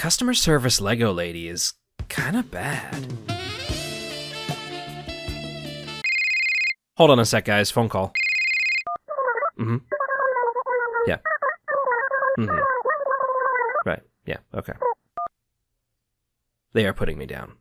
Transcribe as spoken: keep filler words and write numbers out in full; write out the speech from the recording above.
customer service Lego lady is kind of bad. Hold on a sec, guys. Phone call. Mm-hmm. Yeah. Mm-hmm. Right. Yeah. Okay. They are putting me down.